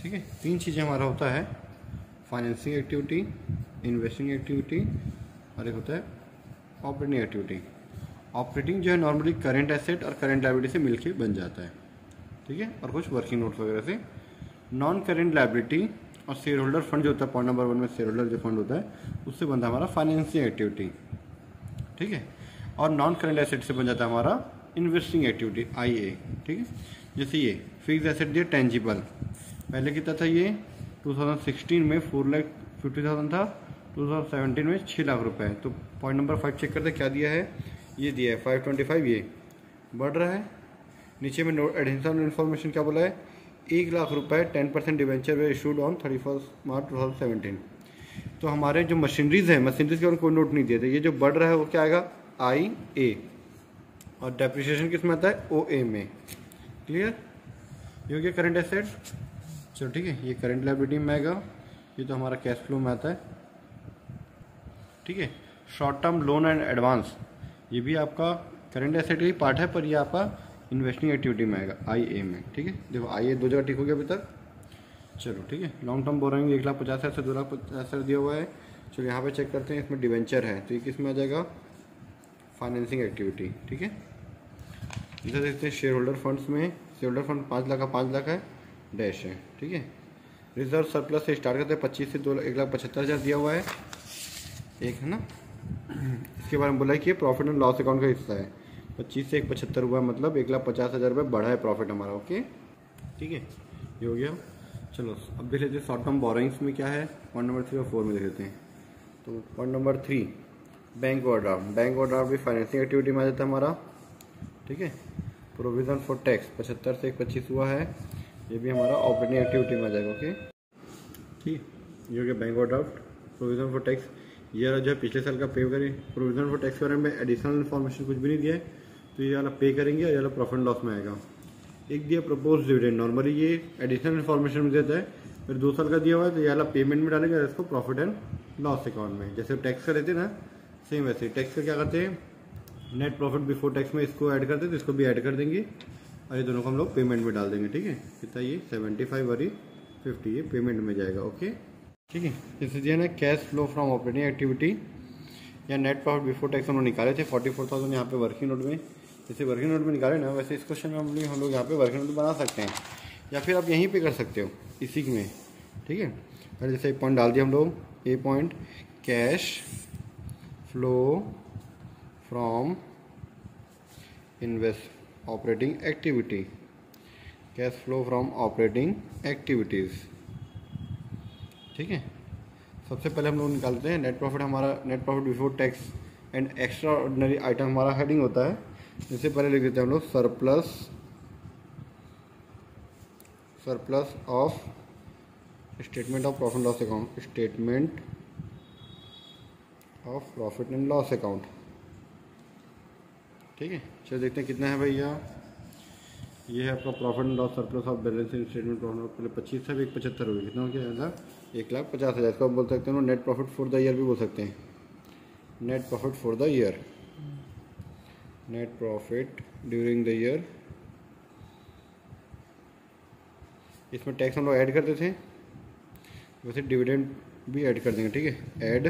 ठीक है, 3 चीज़ें हमारा होता है, फाइनेंसिंग एक्टिविटी, इन्वेस्टिंग एक्टिविटी और एक होता है ऑपरेटिंग एक्टिविटी। ऑपरेटिंग जो है नॉर्मली करंट एसेट और करंट लायबिलिटी से मिलके बन जाता है, ठीक है, और कुछ वर्किंग नोट्स वगैरह से। नॉन करंट लायबिलिटी और शेयर होल्डर फंड जो होता है, पॉइंट नंबर 1 में शेयर होल्डर जो फंड होता है उससे बनता है हमारा फाइनेंसिंग एक्टिविटी, ठीक है। और नॉन करंट एसेट से बन जाता है हमारा इन्वेस्टिंग एक्टिविटी IA, ठीक है। जैसे ये फिक्स एसेट दिया टेंजिबल, पहले कितना था ये 2016 में 4,50,000 था, 2017 में 6 लाख रुपए है। तो पॉइंट नंबर 5 चेक करते क्या दिया है, ये दिया है 525, ये बढ़ रहा है। नीचे में एडिशनल इन्फॉर्मेशन क्या बोला है, 1 लाख रुपए 10% debenture were issued on 31 March 2017। तो हमारे जो मशीनरीज है, मशीनरीज के कोई नोट नहीं दिए थे, ये जो बढ़ रहा है वो क्या आएगा IA, और डेप्रिसिएशन किस में आता है OA में। क्लियर, ये हो गया करंट एसेट। चलो ठीक है, ये करंट लायबिलिटी में आएगा, ये तो हमारा कैश फ्लो में आता है, ठीक है। Short term loan and advance, ये भी आपका करंट एसेट का ही पार्ट है, पर ये आपका इन्वेस्टिंग एक्टिविटी में आएगा IA में, ठीक है। देखो IA 2 जगह ठीक हो गया अभी तक। चलो ठीक है, लॉन्ग टर्म बोरोइंग 1,50,000 से 2,50,000 दिया हुआ है। चलो यहाँ पे चेक करते हैं, इसमें डिवेंचर है तो ये किस में आ जाएगा, फाइनेंसिंग एक्टिविटी, ठीक है। इधर देखते हैं शेयर होल्डर फंड्स में, शेयर होल्डर फंड 5 लाख का 5 लाख है, डैश है, ठीक है। रिजर्व सरप्लस से स्टार्ट करते हैं, 25 से 1,75,000 दिया हुआ है, एक है ना। इसके बारे में बोला है कि ये प्रॉफिट एंड लॉस अकाउंट का हिस्सा है, 25 से 1,75 हुआ, मतलब 1,50,000 रुपये बढ़ा है प्रॉफिट हमारा, ओके, ठीक है, ये हो गया। चलो अब देख लेते हैं शॉर्ट टर्म बोरोइंग्स में क्या है, पॉइंट नंबर 3 और 4 में देख लेते हैं। तो point number 3 bank overdraft, bank overdraft भी फाइनेंसिंग एक्टिविटी में आ जाता है हमारा, ठीक है। प्रोविजन फॉर टैक्स 75 से 1,25 हुआ है, ये भी हमारा ऑपरेटिंग एक्टिविटी में आ जाएगा, ओके, ठीक। ये हो गया bank overdraft. Provision for tax, ये जो है पिछले साल का पे करें। प्रोविजन फॉर टैक्स के बारे में एडिशनल इन्फॉर्मेशन कुछ भी नहीं दिया है, तो ये वाला पे करेंगे और ये वाला प्रॉफिट एंड लॉस में आएगा। एक दिया प्रपोज डिविडेंड, नॉर्मली ये एडिशनल इन्फॉर्मेशन में देता है, फिर 2 साल का दिया हुआ है तो ये वाला पेमेंट में डालेंगे और इसको प्रॉफिट एंड लॉस अकाउंट में। जैसे टैक्स का देते हैं ना, सेम वैसे टैक्स का क्या करते हैं, नेट प्रॉफिट बिफोर टैक्स में इसको ऐड करते हैं तो इसको भी ऐड कर देंगे और ये दोनों को हम लोग पेमेंट में डाल देंगे, ठीक है। कितना ये 75 और 50, ये पेमेंट में जाएगा, ओके, ठीक है। जैसे दिया ना cash flow from operating activity या नेट प्रॉफिट बिफोर टैक्स हम लोग निकाले थे 44,000 यहाँ पे वर्किंग नोट में। जैसे वर्किंग नोट में निकाले ना, वैसे इस क्वेश्चन में हम लोग यहाँ पे वर्किंग नोट बना सकते हैं, या फिर आप यहीं पे कर सकते हो इसी में, ठीक है। अरे जैसे एक पॉइंट डाल दिया हम लोग, A point cash flow from invest operating activity, cash flow from operating activities, ठीक है। सबसे पहले हम लोग निकालते हैं नेट प्रॉफिट, हमारा net profit before tax and extraordinary item हमारा हेडिंग होता है। इससे पहले लिख देते हैं हम लोग surplus of statement of profit loss account, statement of profit and loss account, ठीक है। चलो देखते हैं कितना है भैया, ये है आपका profit and loss surplus of balancing statement profit, पहले 25 से 1,75 हो गया, कितना हो गया, 1,50,000। इसको बोल सकते हैं net profit for the year भी बोल सकते हैं, net profit for the year, net profit during the year. इसमें टैक्स हम लोग ऐड करते थे, वैसे डिविडेंड भी ऐड कर देंगे, ठीक है, ऐड,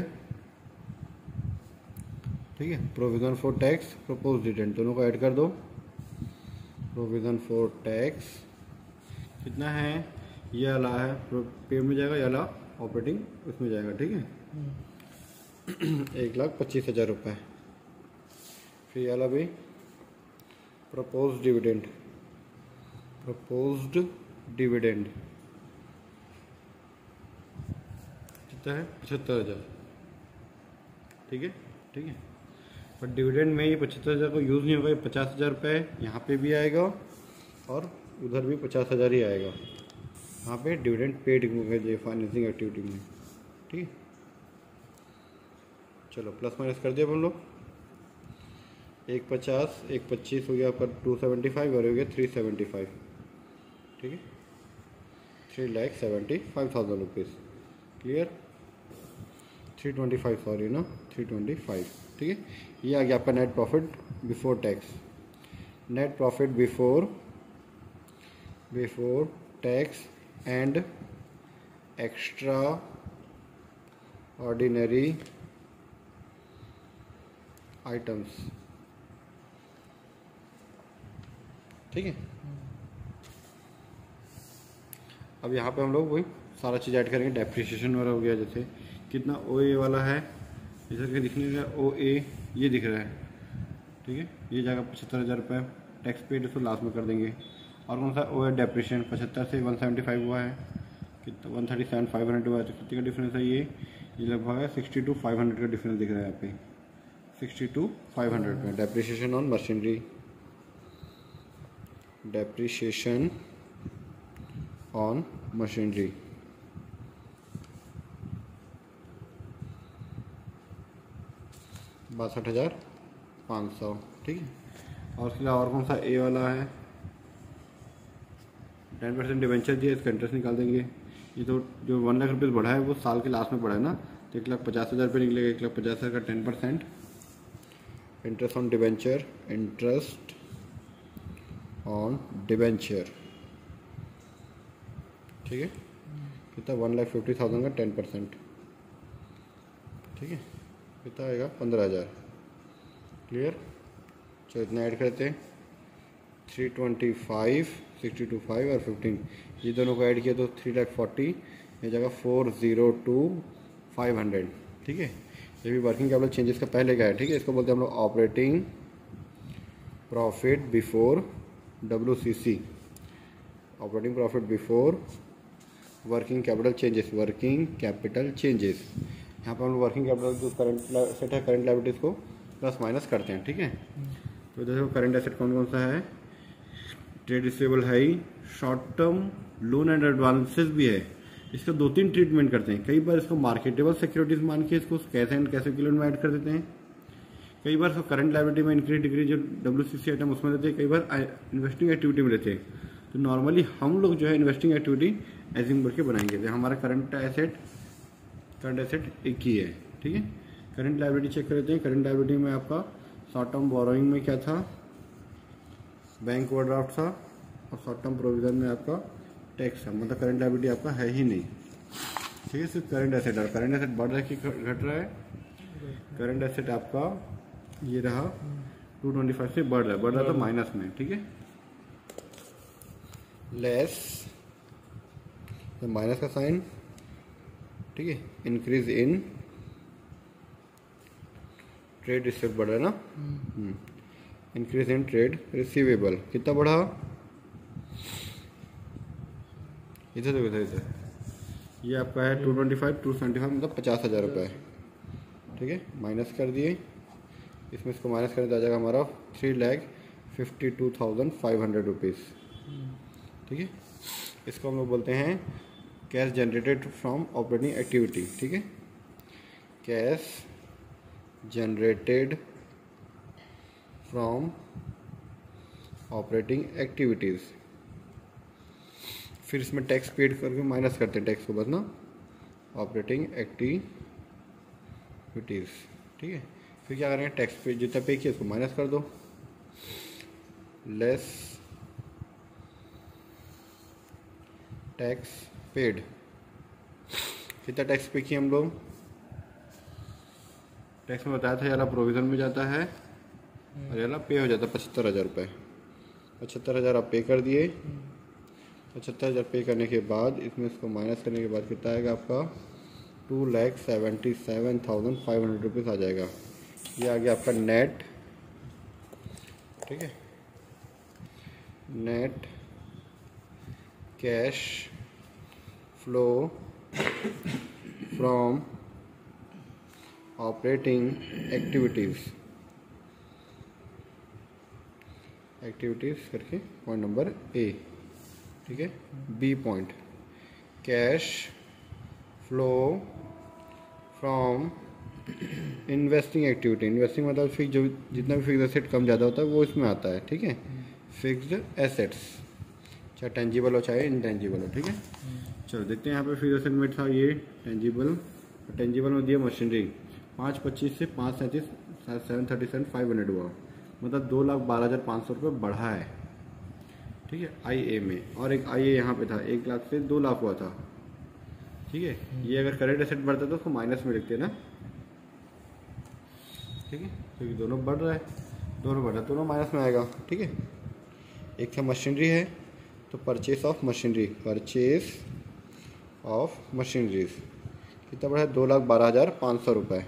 ठीक है। Provision for tax, propose dividend, दोनों को ऐड कर दो। प्रोविजन फॉर टैक्स कितना है, ये वाला है पे में जाएगा, ये वाला ऑपरेटिंग उसमें जाएगा, ठीक है, 1,25,000 रुपये। फिर ये वाला भी प्रपोज डिविडेंड, प्रपोज्ड डिविडेंड कितना है, 75,000, ठीक है, ठीक है। पर डिविडेंड में ये 75,000 को यूज़ नहीं होगा, ये 50,000 रुपये यहाँ पे भी आएगा और उधर भी 50,000 ही आएगा। यहाँ पे डिविडेंड पेड होगा फाइनेंसिंग एक्टिविटी में, ठीक है। चलो प्लस माइनस कर दिया हम लोग, 1,50, 1,25 हो गया आपका 275 और हो गया 375, ठीक है, 3,75,000 रुपीज़, क्लियर, 325 सॉरी ना 325, ठीक है। ये आ गया आपका net profit before tax. Net profit before tax and extraordinary items. ठीक है, अब यहाँ पे हम लोग वही सारा चीज़ ऐड करेंगे। डेप्रिसिएशन वाला हो गया, जैसे कितना ओ ए वाला है, इस करके दिखने का ओ ए ये दिख रहा है। ठीक है, ये जाएगा 75,000 रुपये। टैक्स पेड इसको लास्ट में कर देंगे। और कौन सा ओ ए डेप्रिसिएशन 75 से 175 हुआ है, कितना 137,500 हुआ है, तो कितने का डिफरेंस है ये लगभग है 62,500 का डिफरेंस दिख रहा है यहाँ पे, 62,500 में। Depreciation on machinery, depreciation on machinery 62,500। ठीक है, और उसके अलावा और कौन सा ए वाला है, 10% डिवेंचर दिया, इसका इंटरेस्ट निकाल देंगे। ये तो जो 1 लाख रुपये बढ़ा है वो साल के लास्ट में पड़ा है ना, तो 1,50,000 रुपये निकलेगा। 1,50,000 का 10% interest on debenture, interest on debenture. ठीक है, कितना 1,50,000 का 10%। ठीक है, कितना आएगा 15,000। क्लियर, चलो इतना ऐड करते हैं। 325, 62,500 और 15, ये दोनों को ऐड किया तो 3,40,000, ये जगह 402,500। ठीक है, ये भी वर्किंग कैपिटल चेंजेस का पहले का है। ठीक है, इसको बोलते हैं हम लोग operating profit before WCC, operating profit before working capital changes, working capital changes. यहाँ पर हम लोग वर्किंग कैपिटल जो करंट एसेट है, करंट लायबिलिटीज़ को प्लस माइनस करते हैं। ठीक है, तो देखो करंट एसेट कौन कौन सा है, ट्रेड रिसीवेबल है ही, short term loan and advances भी है। इसका 2-3 ट्रीटमेंट करते हैं। कई बार इसको मार्केटेबल सिक्योरिटीज मान के इसको कैश एंड कैश इक्विवेलेंट में ऐड कर देते हैं। कई बार इसको करंट लायबिलिटी में इंक्रीज डिक्रीज जो WCC आइटम उसमें देते हैं, कई बार इन्वेस्टिंग एक्टिविटी में देते हैं। तो नॉर्मली हम लोग जो है इन्वेस्टिंग एक्टिविटी एज्यूम करके बनाएंगे। तो हमारा करंट एसेट एक ही है। ठीक है, करंट लायबिलिटी चेक कर लेते हैं। करंट लायबिलिटी में आपका शॉर्ट टर्म बोरोइंग में क्या था, बैंक ओवरड्राफ्ट था, और शॉर्ट टर्म प्रोविजन में आपका टैक्स था। मतलब करंट लायबिलिटी आपका है ही नहीं। ठीक है, सिर्फ करंट एसेट है। करंट एसेट बढ़ रहा है कि घट रहा है, करंट एसेट आपका ये रहा 225 से बढ़ रहा था माइनस में। ठीक है, लेस माइनस का साइन। ठीक है, इंक्रीज इन ट्रेड रिसीवेबल बढ़ रहा है ना, इंक्रीज इन ट्रेड रिसीवेबल कितना बढ़ा, इधर देखो इधर, ये आपका है 225, 275 मतलब 50,000 रुपये। ठीक है, माइनस कर दिए, इसमें इसको माइनस करने आ जाएगा हमारा 3,52,500 रुपीज़। ठीक है, इसको हम लोग बोलते हैं cash generated from operating activity. ठीक है, cash generated from operating activities. फिर इसमें टैक्स पेड करके माइनस करते हैं टैक्स को बस ना, ऑपरेटिंग एक्टिविटीज़। ठीक है, फिर क्या करेंगे, टैक्स पे जितना पे किया उसको माइनस कर दो, लेस टैक्स पेड। कितना टैक्स पे किया हम लोग, टैक्स में बताया था याला प्रोविज़न में जाता है और याला पे हो जाता है 75,000 रुपये। 75,000 आप पे कर दिए। 75,000 पे करने के बाद इसमें इसको माइनस करने के बाद कितना आएगा आपका 2,77,500 रुपीज़ आ जाएगा। ये आ गया आपका नेट। ठीक है, net cash flow from operating activities करके पॉइंट नंबर ए। ठीक है, B point cash flow from investing activity. Investing मतलब फिक्स, जो जितना भी फिक्स एसेट कम ज़्यादा होता है वो इसमें आता है। ठीक है, फिक्स्ड एसेट्स, चाहे टेंजिबल हो चाहे इनटेंजिबल हो। ठीक है, चलो देखते हैं यहाँ पे फिक्स एसेट में था ये टेंजिबल, टेंजिबल में दिया मशीनरी 525 से 537, 737,500 हुआ, मतलब 2,12,500 रुपये बढ़ा है। ठीक ठीक है, आई ए में, और एक आई ए यहाँ पे था, 1 लाख से 2 लाख हुआ था, ठीक है। ये अगर करेंट एसेट बढ़ता तो उसको माइनस में लिखते ना, ठीक है, क्योंकि दोनों बढ़ रहा है, दोनों बढ़ रहा है, दोनों माइनस में आएगा, ठीक है। एक था मशीनरी है, तो purchase of machinery, purchase of machineries कितना बढ़ा है, 2,12,500 रुपये,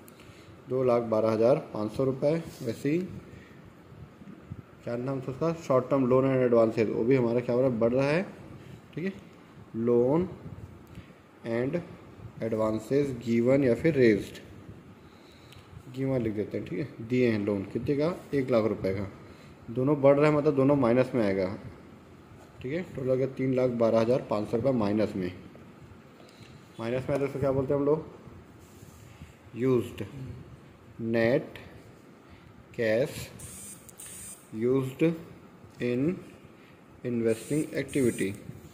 2,12,500 रुपये। वैसे ही क्या नाम था उसका, short term loan and advances, वो भी हमारा क्या हो रहा है, बढ़ रहा है, ठीक है। लोन एंड एडवांसेज गिवन या फिर रेज्ड, गिवन लिख देते हैं, ठीक है। दिए हैं लोन कितने का, 1 लाख रुपए का, दोनों बढ़ रहे हैं, मतलब दोनों माइनस में आएगा, ठीक है। टोटल आ गया 3,12,500 रुपये माइनस में, माइनस में आया तो क्या बोलते हैं हम लोग, used, net cash used in investing activity,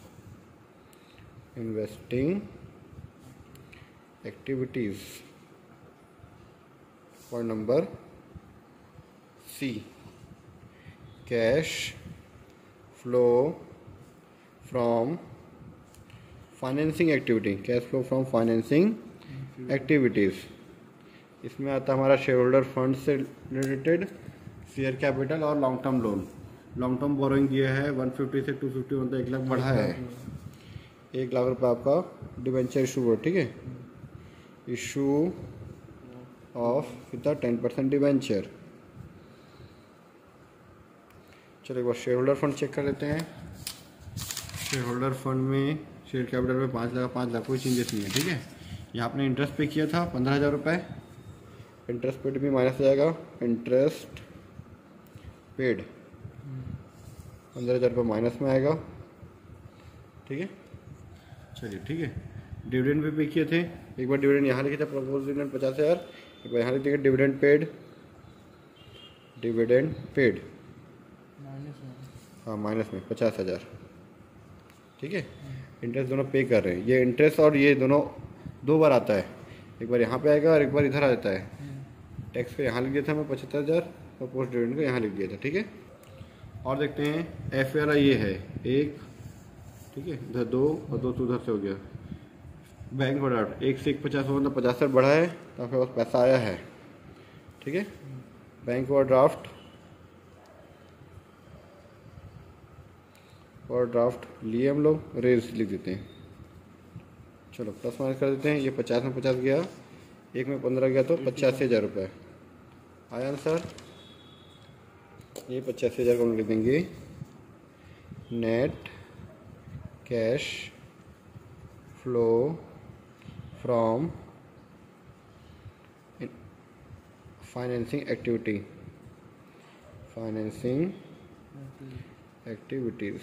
investing activities. Point number C, cash flow from financing activity, cash flow from financing activities. इसमें आता है हमारा शेयर होल्डर फंड से रिलेटेड, शेयर कैपिटल और long term loan. Long term borrowing दिया है 150 से 250, मतलब 1 लाख बढ़ा है, 1 लाख रुपये आपका डिवेंचर इशू हुआ, ठीक है। इशू ऑफ कितना, 10% डिवेंचर। चलो एक बार शेयर होल्डर फंड चेक कर लेते हैं। शेयर होल्डर फंड में शेयर कैपिटल में 5 लाख कोई चेंजेस नहीं है, ठीक है। यहाँ आपने इंटरेस्ट पे किया था 15,000 रुपये, इंटरेस्ट पेड भी माइनस हो जाएगा, इंटरेस्ट पेड 15,000 रुपये माइनस में आएगा, ठीक है। चलिए ठीक है, डिविडेंड भी पे किए थे, एक बार डिविडेंड यहाँ लिखे थे, प्रपोज डिविडेंड 50,000, एक बार यहाँ लिख देंगे डिविडेंड पेड, डिविडेंड पेड हाँ माइनस में 50,000, ठीक है। इंटरेस्ट दोनों पे कर रहे हैं, ये इंटरेस्ट और ये दोनों 2 बार आता है, एक बार यहाँ पे आएगा और एक बार इधर आ जाता है। टैक्स पे यहाँ लिख दिया था मैं 75,000 और पोस्ट डिविडेंड को यहाँ लिख दिया था, ठीक है। और देखते हैं एफ वाला ये है 1, ठीक है, इधर 2 और 2 तो उधर से हो गया। बैंक ओवरड्राफ्ट 1 से 150 हो, मतलब 50 बढ़ा है तो आपके पास पैसा आया है, ठीक है। बैंक ओवरड्राफ्ट लिए हम लोग, रेज लिख देते हैं। चलो प्लस माइनस कर देते हैं, ये 50 में 50 गया, 1 में 15 गया, तो 85,000 रुपये आया आंसर। ये 85,000 को हम लिख देंगे net cash flow from financing activities,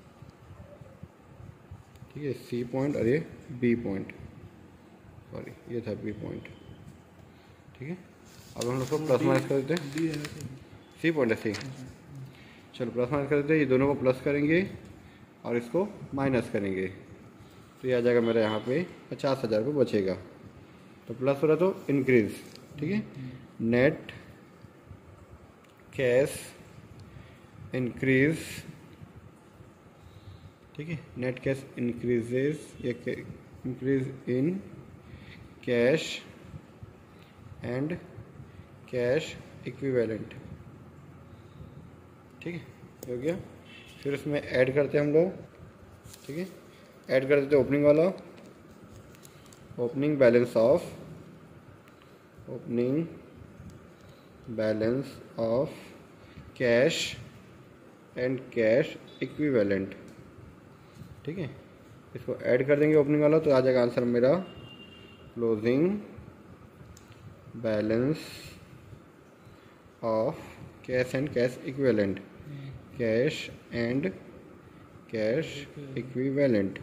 ठीक है। सी पॉइंट और ये बी पॉइंट, सॉरी ये था बी पॉइंट, ठीक है। अब हम लोग को प्लस माइनस कर देते हैं, सी पॉइंट है सी। चलो प्लस माइनस कर देते हैं, ये दोनों को प्लस करेंगे और इसको माइनस करेंगे, तो ये आ जाएगा मेरा यहाँ पे 50,000 रुपये बचेगा। तो प्लस हो रहा तो इंक्रीज, ठीक है। नेट कैश इंक्रीज, ठीक है, नेट कैश इंक्रीजेज या increase in cash and cash equivalent, ठीक है, हो गया। फिर उसमें ऐड करते हैं हम लोग, ठीक है, ऐड कर देते हैं ओपनिंग वाला, opening balance of cash and cash equivalent, ठीक है। इसको ऐड कर देंगे ओपनिंग वाला, तो आ जाएगा आंसर मेरा closing balance of cash and cash equivalent, cash and cash equivalent,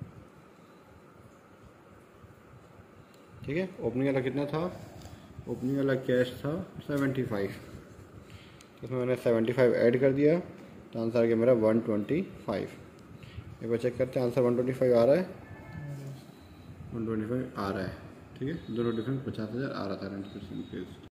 ठीक है। ओपनिंग वाला कितना था, ओपनिंग वाला कैश था 75, इसमें मैंने 75 ऐड कर दिया, तो आंसर आ गया मेरा 125। एक बार चेक करते हैं, आंसर 125 आ रहा है, 125 आ रहा है, ठीक है। दोनों डिफरेंस 50,000 आ रहा था 90%